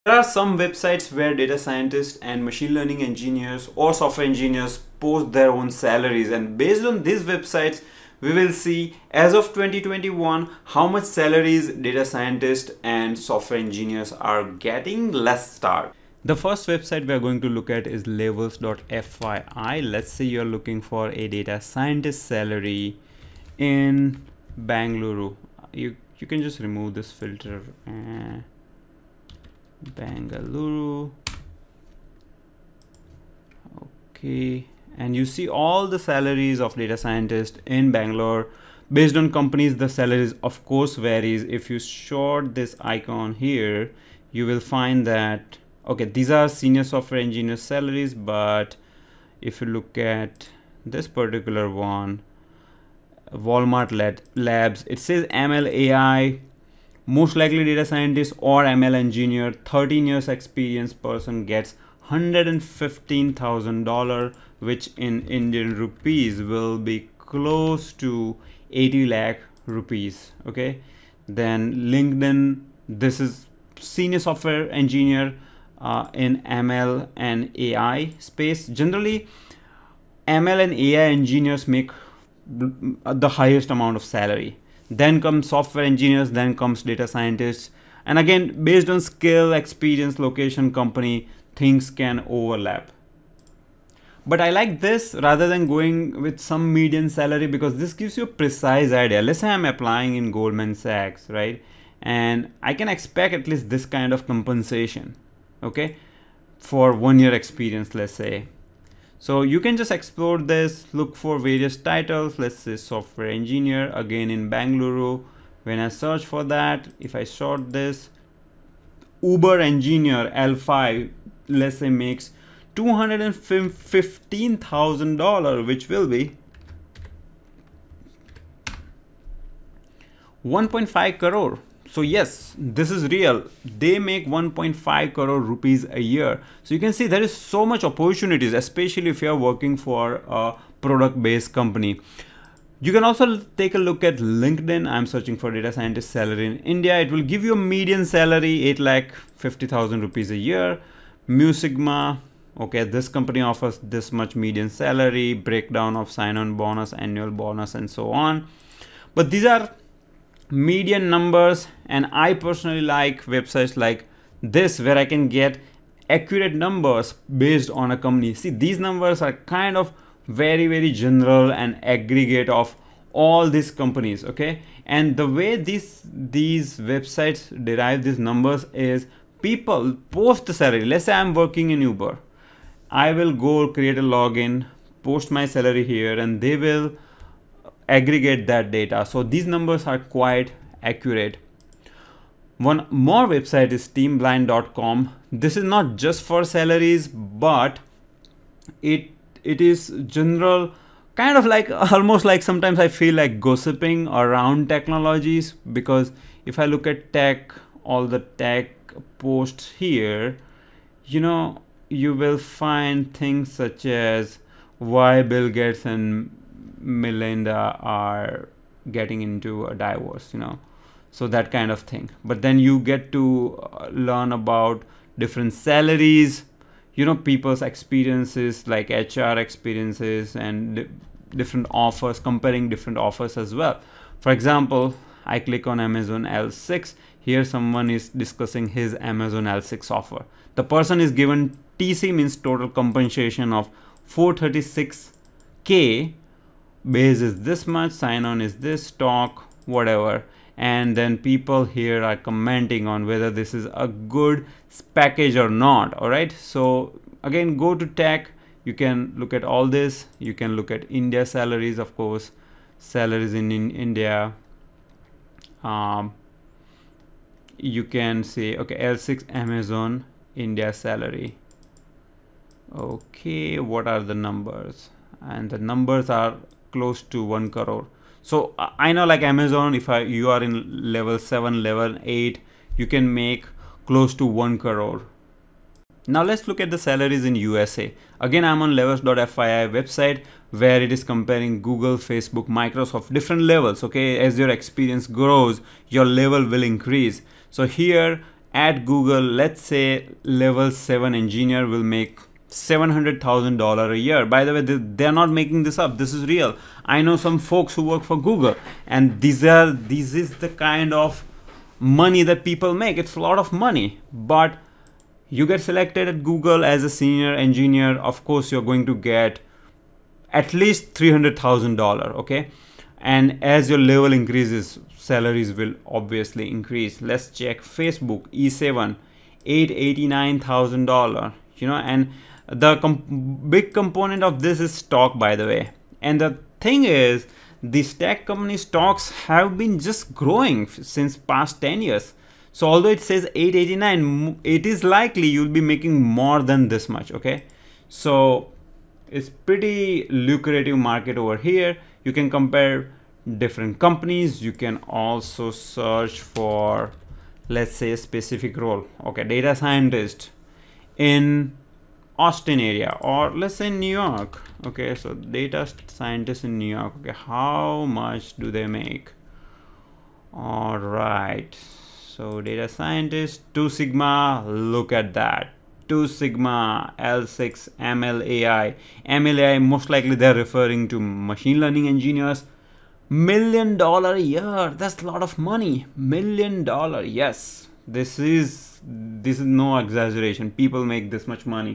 There are some websites where data scientists and machine learning engineers or software engineers post their own salaries, and based on these websites we will see as of 2021 how much salaries data scientists and software engineers are getting. Let's start. The first website we are going to look at is levels.fyi. Let's say you're looking for a data scientist salary in Bangalore. You can just remove this filter. Bangalore. Okay, and you see all the salaries of data scientists in Bangalore. Based on companies, the salaries of course varies. If you short this icon here, you will find that okay, these are senior software engineer salaries, but if you look at this particular one, Walmart Labs, it says ML AI, most likely data scientist or ML engineer, 13 years experience person gets $115,000, which in Indian rupees will be close to 80 lakh rupees. Okay, then LinkedIn, this is senior software engineer in ML and AI space. Generally ML and AI engineers make the highest amount of salary. Then comes software engineers, then comes data scientists, and again based on skill, experience, location, company, things can overlap. But I like this rather than going with some median salary, because this gives you a precise idea. Let's say I'm applying in Goldman Sachs, right, and I can expect at least this kind of compensation, okay, for 1 year experience, let's say. So you can just explore this, look for various titles. Let's say software engineer, again in Bangalore. When I search for that, if I sort this, Uber engineer L5, let's say makes $215,000, which will be 1.5 crore. So yes, this is real. They make 1.5 crore rupees a year. So you can see there is so much opportunities, especially if you are working for a product-based company. You can also take a look at LinkedIn. I'm searching for data scientist salary in India. It will give you a median salary, 8,50,000 rupees a year. Mu Sigma, okay, this company offers this much median salary, breakdown of sign-on bonus, annual bonus, and so on. But these are median numbers, and I personally like websites like this where I can get accurate numbers based on a company. See, these numbers are kind of very general and aggregate of all these companies, okay? And the way these websites derive these numbers is people post the salary. Let's say I'm working in Uber. I will go create a login, post my salary here, and they will aggregate that data. So these numbers are quite accurate. One more website is teamblind.com. This is not just for salaries, but it is general, kind of like almost like sometimes I feel like gossiping around technologies, because if I look at tech, all the tech posts here, you know, you will find things such as why Bill Gates and Melinda are getting into a divorce, you know, so that kind of thing. But then you get to learn about different salaries, you know, people's experiences, like HR experiences, and different offers, comparing different offers as well. For example, I click on Amazon L6. Here someone is discussing his Amazon L6 offer. The person is given TC, means total compensation, of 436K. Base is this much, sign on is this, stock, whatever. And then people here are commenting on whether this is a good package or not. All right, so again, go to tech, you can look at all this. You can look at India salaries, of course, salaries in India. You can say, okay, L6 Amazon India salary. Okay, what are the numbers? And the numbers are close to 1 crore. So I know, like Amazon, if you are in level 7, level 8, you can make close to 1 crore. Now let's look at the salaries in USA. Again, I'm on levels.fyi website, where it is comparing Google, Facebook, Microsoft, different levels. Okay, as your experience grows, your level will increase. So here at Google, let's say level 7 engineer will make $700,000 a year. By the way, they're not making this up. This is real. I know some folks who work for Google, and this is the kind of money that people make. It's a lot of money, but you get selected at Google as a senior engineer. Of course, you're going to get at least $300,000. Okay, and as your level increases, salaries will obviously increase. Let's check Facebook E7, $889,000. You know, and the big component of this is stock, by the way. And the thing is, these tech company stocks have been just growing since past 10 years. So although it says 889, it is likely you'll be making more than this much. Okay, so it's pretty lucrative market over here. You can compare different companies. You can also search for, let's say, a specific role. Okay, data scientist in Austin area, or let's say New York. Okay, so data scientist in New York. Okay, how much do they make? All right, so data scientist, 2 Sigma, look at that. 2 Sigma, L6, MLAI. MLAI, most likely they're referring to machine learning engineers. $1 million a year, that's a lot of money. $1 million, yes. This is no exaggeration. People make this much money.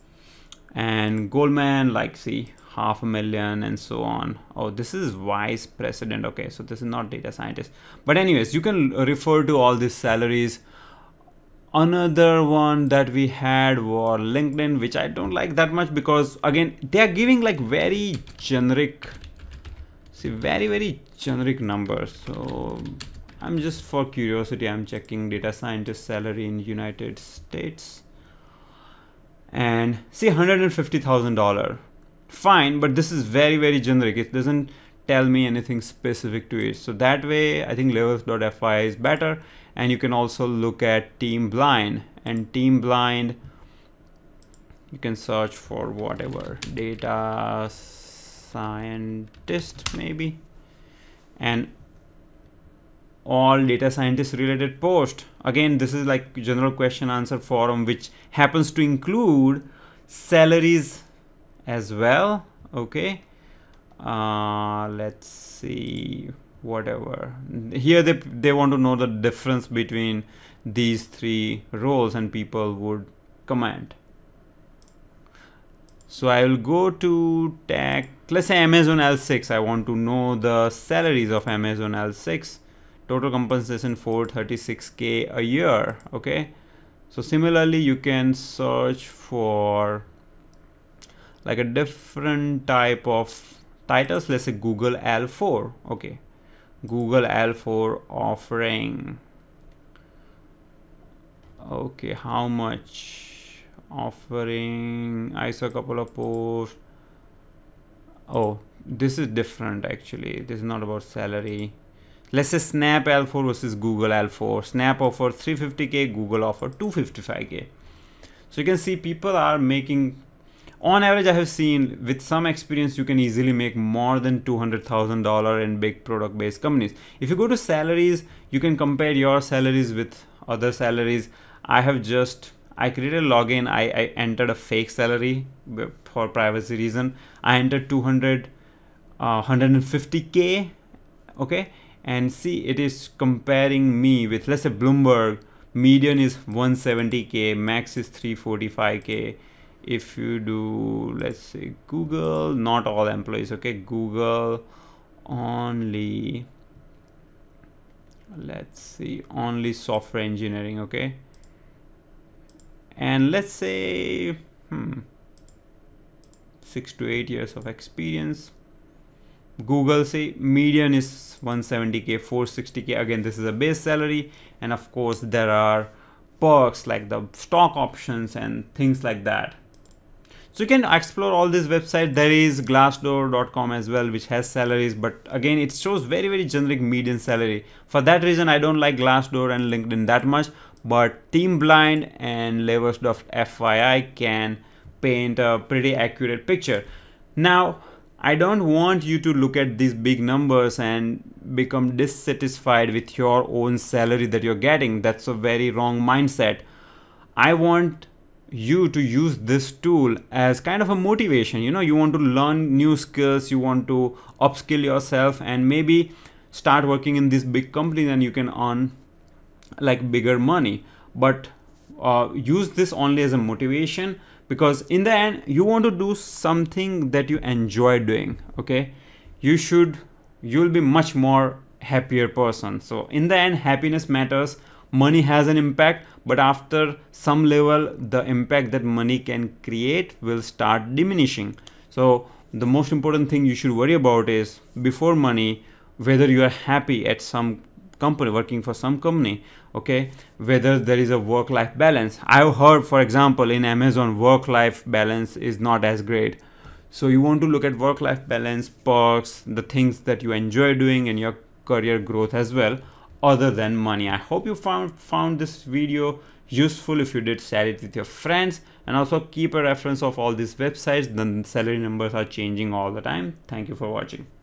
And Goldman, like, see, $500,000 and so on. Oh, this is vice president. Okay, so this is not data scientist. But anyways, you can refer to all these salaries. Another one that we had was LinkedIn, which I don't like that much because, again, they are giving like very generic, see, very generic numbers. So I'm just, for curiosity, I'm checking data scientist salary in United States. And see, $150,000. Fine, but this is very generic. It doesn't tell me anything specific to it. So that way, I think levels.fi is better. And you can also look at Team Blind. And Team Blind, you can search for whatever, data scientist maybe. And all data scientist related post. Again, this is like general question answer forum, which happens to include salaries as well. Okay, let's see, whatever here, they want to know the difference between these 3 roles, and people would comment. So I will go to tech, let's say Amazon L6. I want to know the salaries of Amazon L6. Total compensation $436K a year. Okay, so similarly you can search for like a different type of titles. Let's say Google L4. Okay, Google L4 offering. Okay, how much offering? I saw a couple of posts. Oh, this is different actually. This is not about salary. Let's say Snap L4 versus Google L4. Snap offered 350K, Google offered 255K. So you can see people are making, on average, I have seen with some experience, you can easily make more than $200,000 in big product based companies. If you go to salaries, you can compare your salaries with other salaries. I created a login. I entered a fake salary for privacy reason. I entered 150K. Okay. And see, it is comparing me with, let's say, Bloomberg. Median is 170K, max is 345K. If you do, let's say, Google, not all employees. Okay, Google only, let's see, only software engineering. Okay, and let's say 6 to 8 years of experience. Google, say median is 170K, 460K. Again, this is a base salary, and of course there are perks like the stock options and things like that. So you can explore all this website. There is glassdoor.com as well, which has salaries, but again it shows very generic median salary. For that reason, I don't like Glassdoor and LinkedIn that much, but Team Blind and levels.fi can paint a pretty accurate picture. Now, I don't want you to look at these big numbers and become dissatisfied with your own salary that you're getting. That's a very wrong mindset. I want you to use this tool as kind of a motivation. You know, you want to learn new skills, you want to upskill yourself, and maybe start working in this big company, and you can earn like bigger money. But use this only as a motivation, because in the end you want to do something that you enjoy doing. Okay, you'll be much more happier person. So in the end, happiness matters. Money has an impact, but after some level the impact that money can create will start diminishing. So the most important thing you should worry about is, before money, whether you are happy at some company, working for some company. Okay, whether there is a work-life balance. I've heard, for example, in Amazon, work-life balance is not as great. So you want to look at work-life balance, perks, the things that you enjoy doing, and your career growth as well, other than money. I hope you found this video useful. If you did, share it with your friends, and also keep a reference of all these websites. The salary numbers are changing all the time. Thank you for watching.